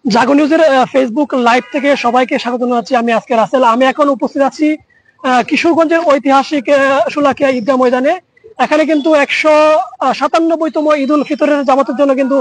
জাগো নিউজের Facebook live থেকে সবাইকে স্বাগত জানাচ্ছি। আমি আজকে রাসেল। আমি এখন উপস্থিত আছি কিশোরগঞ্জের ঐতিহাসিক শোলাকিয়া ঈদগাহ ময়দানে। এখানে কিন্তু 197তম ঈদ উল ফিতরের জামাতের জন্য কিন্তু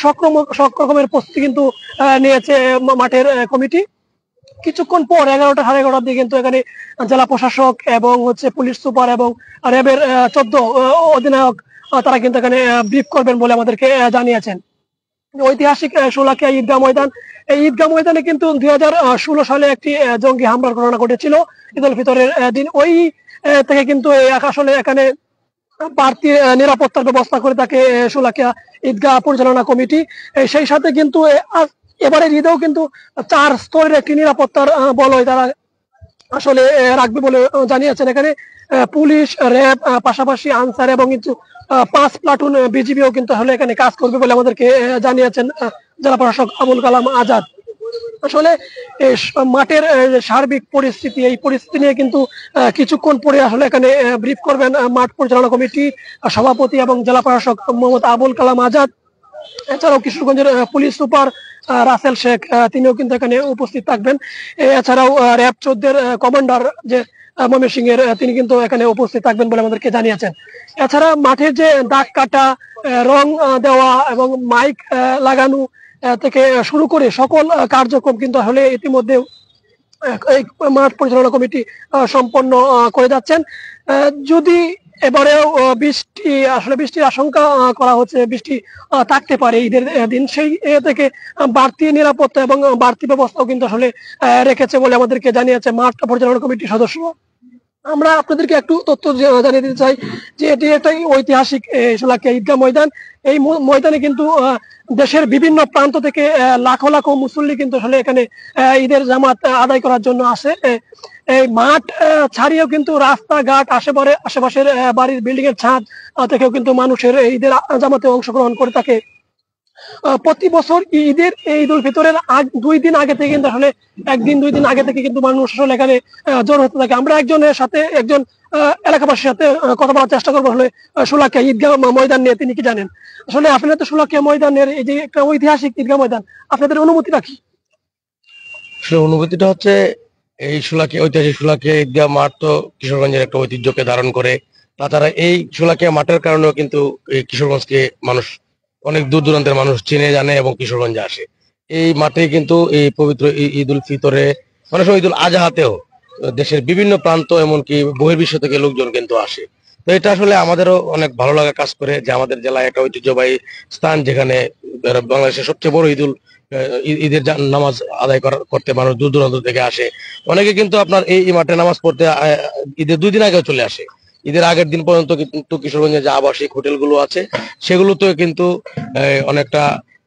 সব রকমের প্রস্তুতি কিন্তু নিয়েছে মাঠের কমিটি। কিছুক্ষণ পর 11টা সাড়ে 11টার দিকে কিন্তু এখানে জেলা প্রশাসক এবং পুলিশ সুপার এবং র্যাবের 14 অধিনায়ক তারা কিন্তু এখানে ব্রিফ করবেন বলে আমাদেরকে জানিয়েছেন। ঐতিহাসিক শোলাকিয়া ঈদগাহ ময়দান, এই ঈদগাহ ময়দানে কিন্তু 2016 সালে একটি জঙ্গি হামলার ঘটনা ঘটেছিল ঈদ উল ফিতরের দিন। ওই থেকে কিন্তু আসলে এখানে বাড়তি নিরাপত্তার ব্যবস্থা করে থাকে শোলাকিয়া ঈদগাহ পরিচালনা কমিটি। সেই সাথে কিন্তু এবারের ঈদেও কিন্তু 4 স্তরের একটি নিরাপত্তার বলয় তারা আসলে রাখবে বলে জানিয়েছেন। এখানে পুলিশ, র্যাব, পাশাপাশি আনসার এবং কিন্তু 5 প্লাটুন বিজিবিও কিন্তু আসলে এখানে কাজ করবে বলে আমাদেরকে জানিয়েছেন জেলা প্রশাসক আবুল কালাম আজাদ। আসলে মাঠের সার্বিক পরিস্থিতি, এই পরিস্থিতি নিয়ে কিন্তু কিছুক্ষণ পরে আসলে এখানে ব্রিফ করবেন মাঠ পরিচালনা কমিটি সভাপতি এবং জেলা প্রশাসক মোহাম্মদ আবুল কালাম আজাদ। এছাড়াও কিশোরগঞ্জের পুলিশ সুপার রাসেল শেখ তিনিও কিন্তু এখানে উপস্থিত থাকবেন। এছাড়াও র্যাব 14 কমান্ডার যে ময়মনসিংহ এর তিনি কিন্তু এখানে উপস্থিত থাকবেন বলে আমাদেরকে জানিয়েছেন। এছাড়া মাঠের যে দাগ কাটা, রং দেওয়া এবং মাইক লাগানো থেকে শুরু করে সকল কার্যক্রম কিন্তু আসলে ইতিমধ্যে এই মাঠ পরিচালনা কমিটি সম্পন্ন করে যাচ্ছেন। যদি এবারেও বৃষ্টির আশঙ্কা করা হচ্ছে, বৃষ্টি থাকতে পারে ঈদের দিন, সেই থেকে বাড়তি নিরাপত্তা এবং বাড়তি ব্যবস্থাও কিন্তু আসলে রেখেছে বলে আমাদেরকে জানিয়েছে মাঠ পরিচালনা কমিটির সদস্য। আমরা আপনাদেরকে একটু তথ্য জানিয়ে দিতে চাই যে এটি একটা ঐতিহাসিক শোলাকিয়া ঈদগাহ ময়দান। এই ময়দানে কিন্তু দেশের বিভিন্ন প্রান্ত থেকে লাখো লাখো মুসল্লি কিন্তু আসলে এখানে ঈদের জামাত আদায় করার জন্য আসে। এই মাঠ ছাড়িয়েও কিন্তু রাস্তাঘাট, আশেপাশের বাড়ির বিল্ডিং এর ছাদ থেকেও কিন্তু মানুষের ঈদের জামাতে অংশগ্রহণ করে থাকে। প্রতি বছর ঈদ উল ফিতরের 2 দিন আগে থেকে কিন্তু আসলে 1 দিন 2 দিন আগে থেকে কিন্তু মানুষ আসলে এখানে জড়ো হতে থাকে। আমরা একজন এলাকাবাসীর সাথে কথা বলার চেষ্টা করবো আসলে শোলাকিয়া ঈদগাহ ময়দান নিয়ে। তিনি কি জানেন? আসলে আপনারা তো শোলাকিয়া ময়দানের এই যে একটা ঐতিহাসিক ঈদগাহ ময়দান, আপনাদের অনুভূতিটা কি? অনুভূতিটা হচ্ছে এই ঐতিহাসিক শোলাকিয়া ঈদগাহ মাঠ তো কিশোরগঞ্জের একটা ঐতিহ্যকে ধারণ করে। তাছাড়া এই শোলাকিয়া মাঠের কারণেও কিন্তু এই কিশোরগঞ্জকে মানুষ, অনেক দূর দূরান্তের মানুষ চিনে জানে এবং কিশোরগঞ্জে আসে। এই মাঠে কিন্তু এই পবিত্র ঈদ উল ফিতরে, অনেক সময় ঈদ উল আজহাতেও দেশের বিভিন্ন প্রান্ত এমনকি বহির্বিশ্ব থেকে লোকজন কিন্তু আসে। তো এটা আসলে আমাদেরও অনেক ভালো লাগা কাজ করে যে আমাদের জেলায় একটা ঐতিহ্যবাহী স্থান, যেখানে বাংলাদেশের সবচেয়ে বড় ঈদের নামাজ আদায় করতে মানুষ দূর দূরান্ত থেকে আসে। অনেকে কিন্তু আপনার এই মাঠে নামাজ পড়তে ঈদের 2 দিন আগেও চলে আসে। ঈদের আগের দিন পর্যন্ত কিন্তু কিশোরগঞ্জে যে আবাসিক হোটেলগুলো আছে সেগুলোতে কিন্তু অনেকটা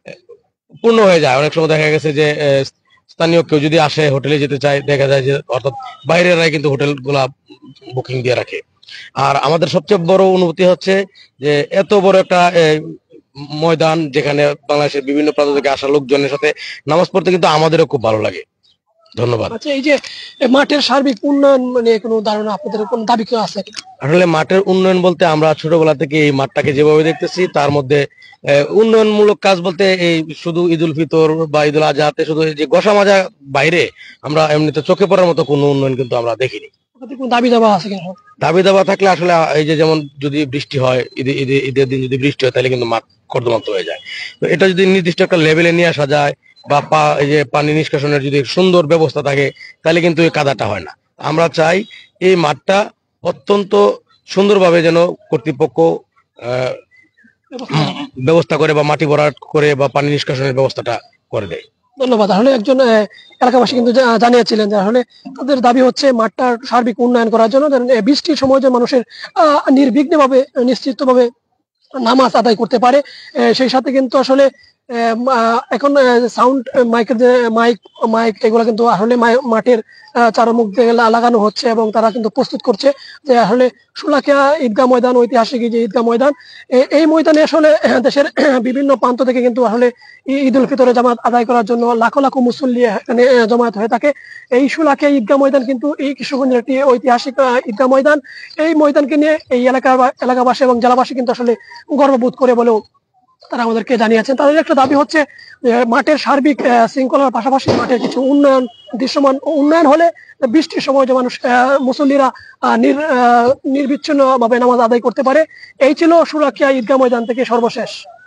পূর্ণ হয়ে যায়। অনেক সময় দেখা গেছে যে স্থানীয় কেউ যদি আসে হোটেলে যেতে চায়, দেখা যায় যে অর্থাৎ বাইরেরাই কিন্তু হোটেল গুলা বুকিং দিয়ে রাখে। আর আমাদের সবচেয়ে বড় অনুভূতি হচ্ছে যে এত বড় একটা ময়দান, যেখানে বাংলাদেশের বিভিন্ন প্রান্ত থেকে আসা লোকজনের সাথে নামাজ পড়তে কিন্তু আমাদেরও খুব ভালো লাগে। ধন্যবাদ। আচ্ছা, এই যে মাঠের সার্বিক উন্নয়ন মানে কোনো ধারণা, আপনাদের কোন দাবি কি আছে? আসলে মাঠের উন্নয়ন বলতে আমরা ছোটবেলা থেকে এই মাঠটাকে যেভাবে দেখতেছি, তার মধ্যে উন্নয়নমূলক কাজ বলতে এই শুধু ঈদ উল ফিতর বা ঈদ উল আজহাতে শুধু যে গোসা মাজা বাইরে আমরা এমনিতে চোখে পড়ার মতো কোনো উন্নয়ন কিন্তু আমরা দেখিনি। দাবি দাবা আছে কিনা? দাবি দাবা থাকলে আসলে এই যে যেমন যদি বৃষ্টি হয়, ঈদের দিন যদি বৃষ্টি হয় তাহলে কিন্তু মাঠ কর্দমাক্ত হয়ে যায়। তো এটা যদি নির্দিষ্ট একটা লেভেলে নিয়ে আসা যায় বা এই যে পানি নিষ্কাশনের যদি সুন্দর ব্যবস্থা থাকে, তাহলে কিন্তু এই কাদাটা হয় না। আমরা চাই এই মাঠটা অত্যন্ত সুন্দরভাবে যেন কর্তৃপক্ষ ব্যবস্থা করে বা মাটি ভরাট করে বা পানি নিষ্কাশনের ব্যবস্থাটা করে দেয়। ধন্যবাদ। আসলে একজন এলাকাবাসী কিন্তু জানিয়েছিলেন যে আসলে তাদের দাবি হচ্ছে মাঠটার সার্বিক উন্নয়ন করার জন্য, বৃষ্টির সময় যে মানুষের নির্বিঘ্নভাবে নিশ্চিতভাবে নামাজ আদায় করতে পারে। সেই সাথে কিন্তু আসলে এখন সাউন্ড মাইকের যে মাইক এগুলো কিন্তু আসলে মাঠের চারমুখ দিয়ে লাগানো হচ্ছে এবং তারা কিন্তু প্রস্তুত করছে যে আসলে শোলাকিয়া ঈদগাহ ময়দান, ঐতিহাসিক যে ঈদগাহ ময়দান, এই ময়দানে আসলে দেশের বিভিন্ন প্রান্ত থেকে কিন্তু আসলে ঈদ উল ফিতরের জামাত আদায় করার জন্য লাখো লাখো মুসল্লি এখানে জমায়েত হয়ে থাকে। এই শোলাকিয়া ঈদগাহ ময়দান কিন্তু এই কিশোরগঞ্জের একটি ঐতিহাসিক ঈদগাহ ময়দান। এই ময়দানকে নিয়ে এই এলাকাবাসী এবং জেলাবাসী কিন্তু আসলে গর্ববোধ করে বলেও তারা আমাদেরকে জানিয়েছেন। তাদের একটা দাবি হচ্ছে যে মাঠের সার্বিক শৃঙ্খলার পাশাপাশি মাঠের কিছু উন্নয়ন, দৃশ্যমান উন্নয়ন হলে বৃষ্টির সময় যে মানুষ মুসল্লিরা নির্বিচ্ছিন্ন ভাবে নামাজ আদায় করতে পারে। এই ছিল শোলাকিয়া ঈদগাহ ময়দান থেকে সর্বশেষ।